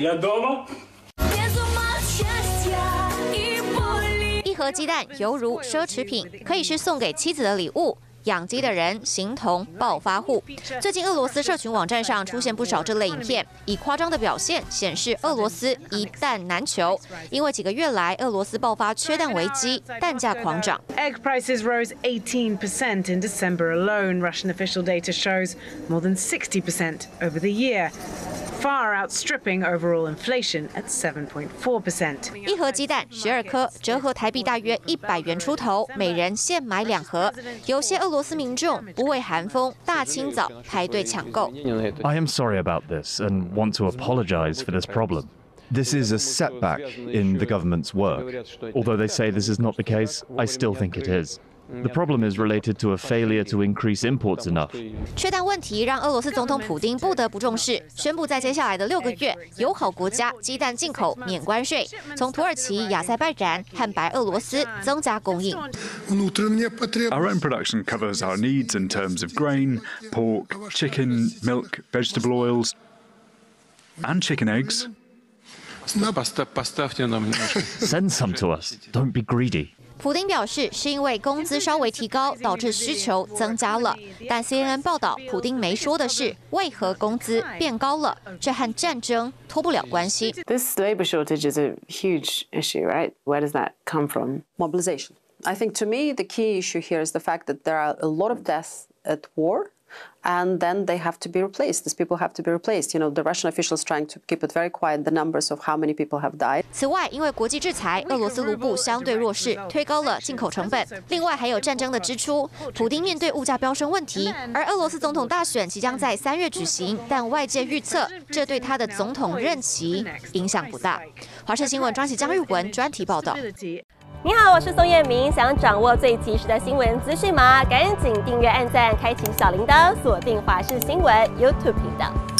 Я дома. 一盒鸡蛋犹如奢侈品，可以是送给妻子的礼物。 养鸡的人形同暴发户。最近，俄罗斯社群网站上出现不少这类影片，以夸张的表现显示俄罗斯一蛋难求，因为几个月来俄罗斯爆发缺蛋危机，蛋价狂涨。 Egg prices rose 18% in December alone. Russian official data shows more than 60% over the year, far outstripping overall inflation at 7.4%. 一盒鸡蛋12颗，折合台币大约100元出头，每人限买2盒。有些俄罗斯民众不畏寒风，大清早排队抢购。 I am sorry about this and want to apologize for this problem. This is a setback in the government's work. Although they say this is not the case, I still think it is. The problem is related to a failure to increase imports enough. 缺蛋问题让俄罗斯总统普丁不得不重视，宣布在接下来的6个月，友好国家鸡蛋进口免关税，从土耳其、亚塞拜然和白俄罗斯增加供应。 Our own production covers our needs in terms of grain, pork, chicken, milk, vegetable oils, and chicken eggs. Send some to us. Don't be greedy. 普丁表示，是因为工资稍微提高，导致需求增加了。但 CNN 报道，普丁没说的是为何工资变高了，这和战争脱不了关系。 This labor shortage is a huge issue, right? Where does that come from? Mobilization. I think to me the key issue here is the fact that there are a lot of deaths at war. And then they have to be replaced. These people have to be replaced. You know, the Russian officials trying to keep it very quiet, the numbers of how many people have died. 此外，因为国际制裁，俄罗斯卢布相对弱势，推高了进口成本。另外，还有战争的支出。普丁面对物价飙升问题，而俄罗斯总统大选即将在3月举行，但外界预测这对他的总统任期影响不大。华视新闻专辑江玉文专题报道。 你好，我是宋彦明。想掌握最及时的新闻资讯吗？赶紧订阅、按赞、开启小铃铛，锁定华视新闻 YouTube 频道。